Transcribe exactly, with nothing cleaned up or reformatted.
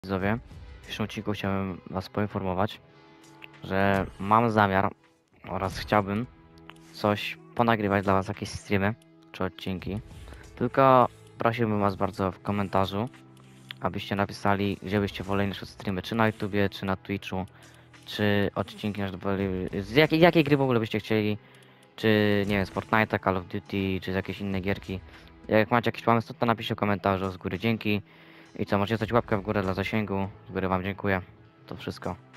Widzowie, w dzisiejszym odcinku chciałem Was poinformować, że mam zamiar oraz chciałbym coś ponagrywać dla Was, jakieś streamy czy odcinki. Tylko prosiłbym Was bardzo w komentarzu, abyście napisali, gdzie byście woleli nasze streamy, czy na YouTubie, czy na Twitchu, czy odcinki nasze woli, z jakiej, jakiej gry w ogóle byście chcieli, czy nie wiem, z Fortnite'a, Call of Duty, czy z jakiejś innej gierki. Jak macie jakiś pomysł, to napiszcie w komentarzu, z góry dzięki. I co, możecie dać łapkę w górę dla zasięgu. Z góry Wam dziękuję. To wszystko.